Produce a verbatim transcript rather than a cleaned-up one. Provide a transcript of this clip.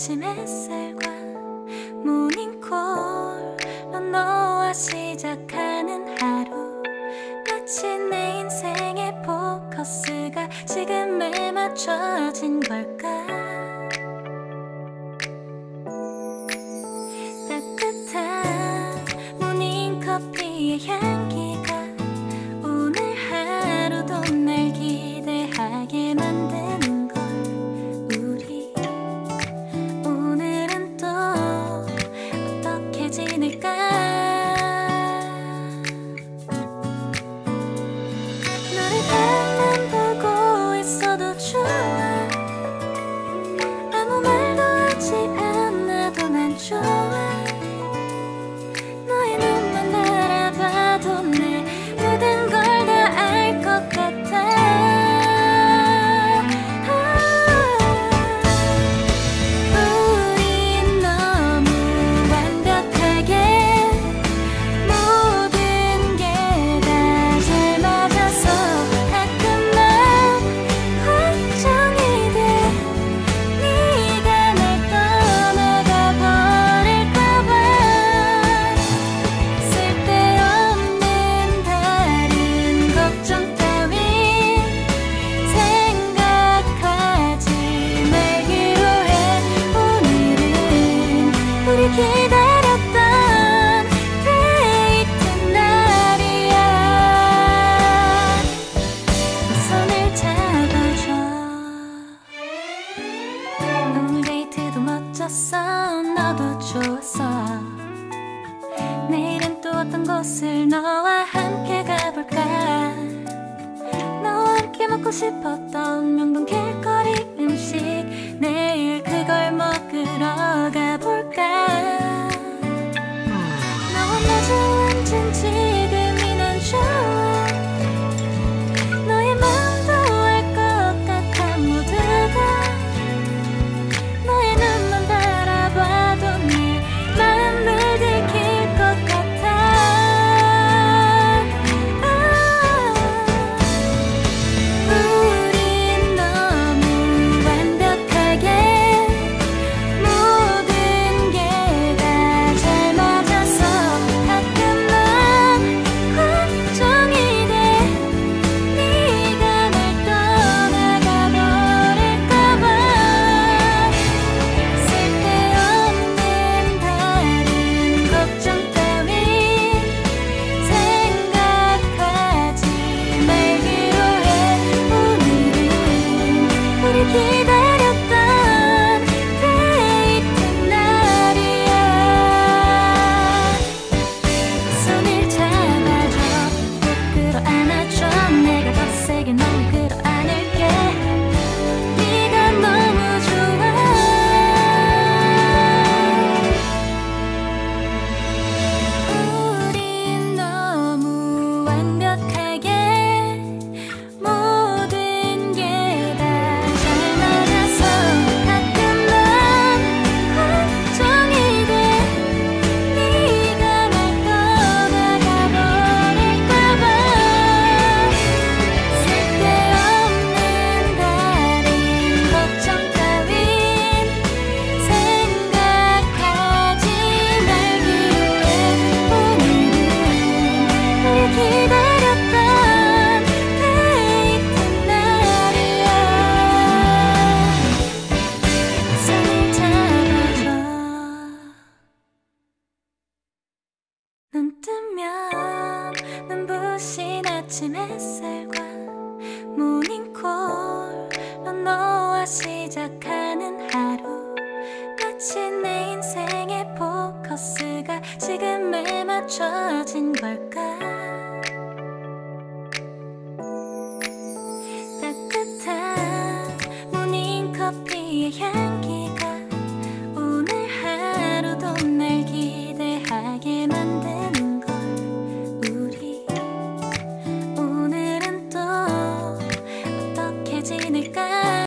아침 햇살과 모닝콜로 너와 시작하는 하루, 마치 내 인생의 포커스가 지금에 맞춰진 걸까. 따뜻한 모닝커피의 향기가 오늘 하루도 날 기대하게 만드는 걸. 우리 오늘은 또 어떻게 지낼까. 너를 가만 보고 있어도 좋아. 아무 말도 하지 않아도 난 좋아. 너의 눈만 바라봐도 내 모든 걸 다 알 것 같아. 우린 너무 완벽하게 모든 게 다 잘 맞아서 가끔 난 걱정이 돼. 네가 날 떠나가 버릴까 봐. 쓸데없는 다른 걱정 따윈 생각하지 말기로 해. 오늘은 우리 기다렸던 데이트 날이야. 손을 잡아줘. 오늘 데이트도 멋졌어. 너도 좋았어. 내일은 또 어떤 곳을 너와 함께 가볼까. 너와 함께 먹고 싶었던 명동 길거리 음식, 내일 그걸 먹으러 가볼까. 너와 마주 앉은 지금이 난 좋아. 너의 마음도 알 것 같아. 모두가 너의 눈만 바라봐도 내 마음을 들킬 것 같아. 우린 너무 완벽하게 모든 게 다 잘 맞아서 가끔 난 걱정이 돼. 네가 날 떠나가 버릴까 봐. 쓸데없는 다른 걱정 따윈 생각하지 말기로 해. 오늘은 우리 기다렸던 데이트 날이야. 손을 잡아줘. 꼭 끌어안아줘. 내가 더 세게 널 끌어안을게. 네가 너무 좋아. 우린 너무 완벽하게 모든 게 다 잘 맞아서 가끔 난 걱정이 돼. 네가 날 떠나가 버릴까 봐. 쓸데없는 다른 걱정 따윈 생각하지 말기로 해. 오늘은 우리 기다렸던 데이트 날이야. 손을 잡아줘. 눈 뜨면 눈부신 아침 햇살과 모닝콜로 너와 시작하는 하루, 마치 내 인생의 포커스가 지금에 맞춰진 걸까.